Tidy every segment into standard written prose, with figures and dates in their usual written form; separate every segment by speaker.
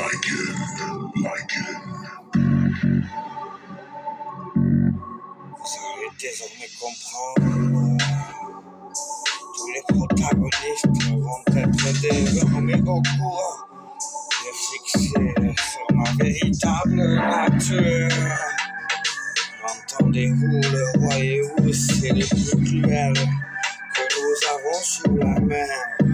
Speaker 1: Vous allez désormais comprendre. Tous les protagonistes vont être désormais au courant de fixer sur ma véritable nature. Entendez-vous, le voyez-vous, c'est le plus cruel que nous avons sous la main.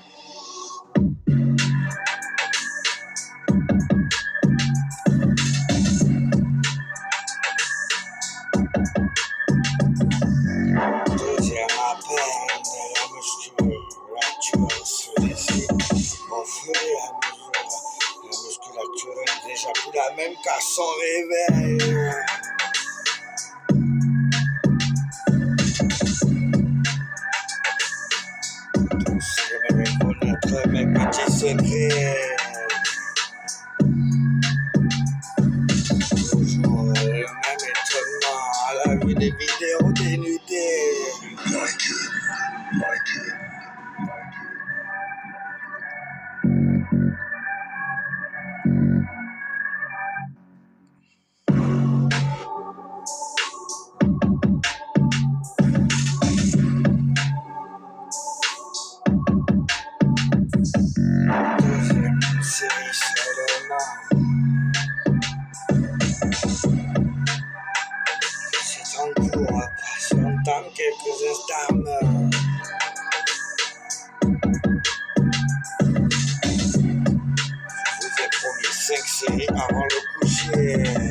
Speaker 1: Deuxième appel de la musculature se décide au fur et à mesure. La musculature n'est déjà plus la même qu'à son réveil. Tous aimeraient connaître mes petits secrets. Toujours le même étonnement à la vue des vidéos dénudées. Deuxième série seulement. C'est en cours, patiente quelques instants. Je vous ai promis 5 séries avant le coucher.